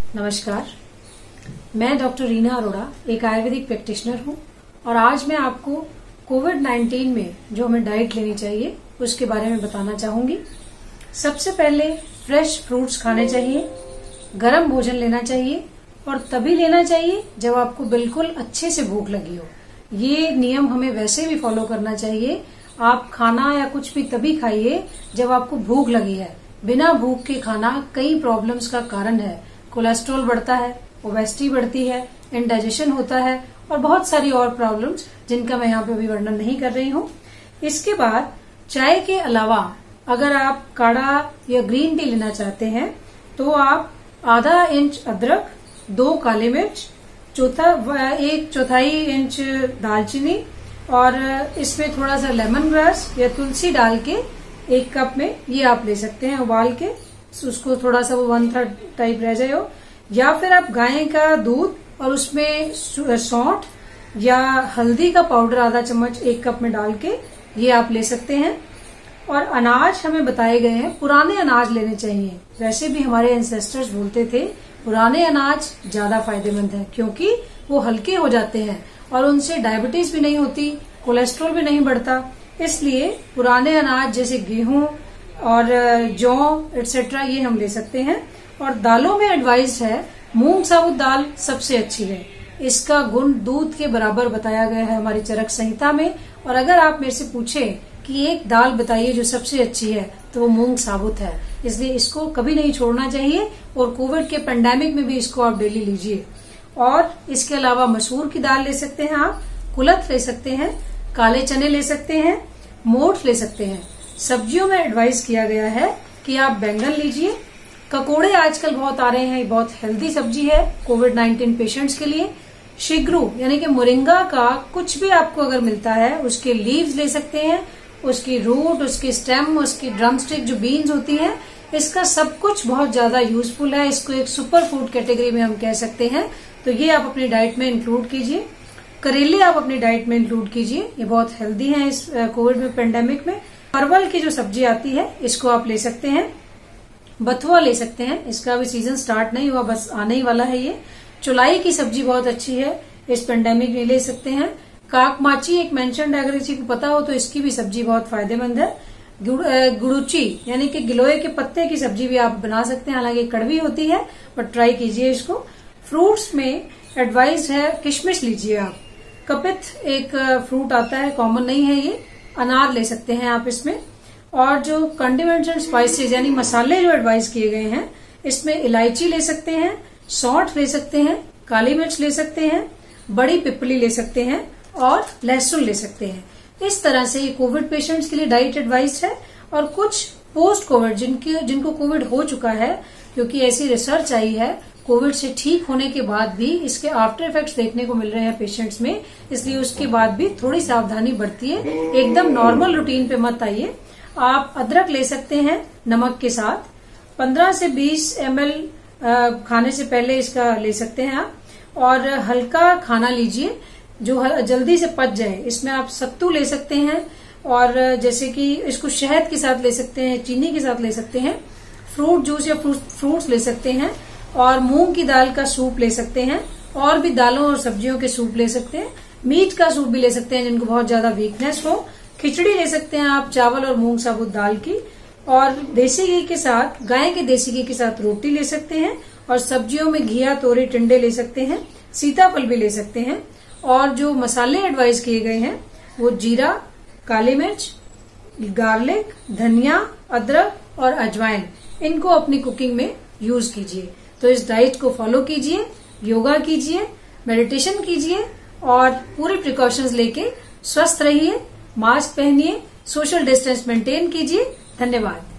नमस्कार, मैं डॉक्टर रीना अरोड़ा एक आयुर्वेदिक प्रैक्टिशनर हूं और आज मैं आपको कोविड-19 में जो हमें डाइट लेनी चाहिए उसके बारे में बताना चाहूंगी। सबसे पहले फ्रेश फ्रूट्स खाने चाहिए, गर्म भोजन लेना चाहिए और तभी लेना चाहिए जब आपको बिल्कुल अच्छे से भूख लगी हो। ये नियम हमें वैसे भी फॉलो करना चाहिए। आप खाना या कुछ भी तभी खाइए जब आपको भूख लगी है। बिना भूख के खाना कई प्रॉब्लम्स का कारण है। कोलेस्ट्रॉल बढ़ता है, ओबेसिटी बढ़ती है, इंडाइजेशन होता है और बहुत सारी और प्रॉब्लम्स जिनका मैं यहाँ पे अभी वर्णन नहीं कर रही हूँ। इसके बाद चाय के अलावा अगर आप काढ़ा या ग्रीन टी लेना चाहते हैं तो आप आधा इंच अदरक, 2 काली मिर्च, 1/4 इंच दालचीनी और इसमें थोड़ा सा लेमन ग्रास या तुलसी डाल के 1 कप में ये आप ले सकते हैं उबाल के। उसको थोड़ा सा वो 1/3 टाइप रह जाए हो, या फिर आप गाय का दूध और उसमें सौंठ या हल्दी का पाउडर आधा चम्मच 1 कप में डाल के ये आप ले सकते हैं। और अनाज हमें बताए गए हैं पुराने अनाज लेने चाहिए। वैसे भी हमारे एंसेस्टर्स बोलते थे पुराने अनाज ज्यादा फायदेमंद है क्योंकि वो हल्के हो जाते हैं और उनसे डायबिटीज भी नहीं होती, कोलेस्ट्रॉल भी नहीं बढ़ता। इसलिए पुराने अनाज जैसे गेहूं और जौ एटसेट्रा ये हम ले सकते हैं। और दालों में एडवाइस है मूंग साबुत दाल सबसे अच्छी है। इसका गुण दूध के बराबर बताया गया है हमारी चरक संहिता में। और अगर आप मेरे से पूछे कि एक दाल बताइए जो सबसे अच्छी है तो वो मूंग साबुत है। इसलिए इसको कभी नहीं छोड़ना चाहिए और कोविड के पेंडेमिक में भी इसको आप डेली लीजिए। और इसके अलावा मसूर की दाल ले सकते हैं आप, कुलथ ले सकते हैं, काले चने ले सकते हैं, मोठ ले सकते हैं। सब्जियों में एडवाइस किया गया है कि आप बैंगन लीजिए। ककोड़े आजकल बहुत आ रहे हैं, बहुत हेल्दी सब्जी है कोविड-19 पेशेंट्स के लिए। शिग्रू यानी कि मोरिंगा का कुछ भी आपको अगर मिलता है उसके लीव्स ले सकते हैं, उसकी रूट, उसकी स्टेम, उसकी ड्रमस्टिक जो बीन्स होती है, इसका सब कुछ बहुत ज्यादा यूजफुल है। इसको एक सुपर फूड कैटेगरी में हम कह सकते हैं। तो ये आप अपनी डाइट में इंक्लूड कीजिए। करेले आप अपनी डाइट में इंक्लूड कीजिए, ये बहुत हेल्दी है इस कोविड में पेंडेमिक में। परवल की जो सब्जी आती है इसको आप ले सकते हैं। बथुआ ले सकते हैं, इसका भी सीजन स्टार्ट नहीं हुआ, बस आने ही वाला है ये। चुलाई की सब्जी बहुत अच्छी है, इस पेंडेमिक में ले सकते हैं। काकमाची एक मेंशन है, अगर किसी को पता हो तो इसकी भी सब्जी बहुत फायदेमंद है। गुड़ुची यानी कि गिलोय के पत्ते की सब्जी भी आप बना सकते हैं, हालांकि कड़वी होती है बट ट्राई कीजिए इसको। फ्रूट्स में एडवाइस है किशमिश लीजिए आप। कपित एक फ्रूट आता है, कॉमन नहीं है ये, अनार ले सकते हैं आप इसमें। और जो कंडिमेंट्स एंड स्पाइसेस यानी मसाले जो एडवाइस किए गए हैं इसमें इलायची ले सकते हैं, सौंठ ले सकते हैं, काली मिर्च ले सकते हैं, बड़ी पिपली ले सकते हैं और लहसुन ले सकते हैं। इस तरह से ये कोविड पेशेंट्स के लिए डाइट एडवाइस है। और कुछ पोस्ट कोविड जिनको कोविड हो चुका है, क्योंकि ऐसी रिसर्च आई है कोविड से ठीक होने के बाद भी इसके आफ्टर इफेक्ट्स देखने को मिल रहे हैं पेशेंट्स में, इसलिए उसके बाद भी थोड़ी सावधानी बरतिए, एकदम नॉर्मल रूटीन पे मत आइए। आप अदरक ले सकते हैं नमक के साथ, 15 से 20 ml खाने से पहले इसका ले सकते हैं आप। और हल्का खाना लीजिए जो जल्दी से पच जाए। इसमें आप सत्तू ले सकते हैं और जैसे कि इसको शहद के साथ ले सकते हैं, चीनी के साथ ले सकते हैं, फ्रूट जूस या फ्रूट्स ले सकते हैं और मूंग की दाल का सूप ले सकते हैं। और भी दालों और सब्जियों के सूप ले सकते हैं, मीट का सूप भी ले सकते हैं जिनको बहुत ज्यादा वीकनेस हो। खिचड़ी ले सकते हैं आप चावल और मूंग साबुत दाल की। और देसी घी के साथ, गाय के देसी घी के साथ रोटी ले सकते हैं। और सब्जियों में घिया, तोरी, टिंडे ले सकते हैं, सीताफल भी ले सकते हैं। और जो मसाले एडवाइस किए गए हैं वो जीरा, काली मिर्च, गार्लिक, धनिया, अदरक और अजवाइन, इनको अपनी कुकिंग में यूज कीजिए। तो इस डाइट को फॉलो कीजिए, योगा कीजिए, मेडिटेशन कीजिए और पूरे प्रिकॉशंस लेके स्वस्थ रहिए। मास्क पहनिए, सोशल डिस्टेंस मेंटेन कीजिए। धन्यवाद।